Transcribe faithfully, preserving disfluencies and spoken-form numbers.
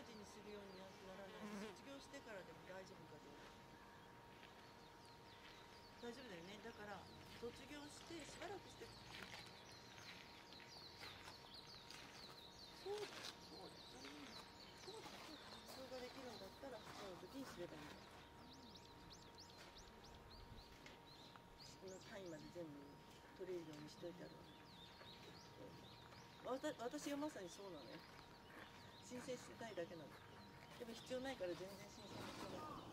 時にするようにならないと卒業してからでも大丈夫かどうか。大丈夫だよね。だから卒業してしばらくして、そうだそうだそれいいの。そうだそうだ、普通ができるんだったら普通の時にすればいいんだ。式の単位まで全部取れるようにしといてあるわけ。わた私がまさにそうなのよ。申請してないだけなの。でも必要ないから全然申請してない。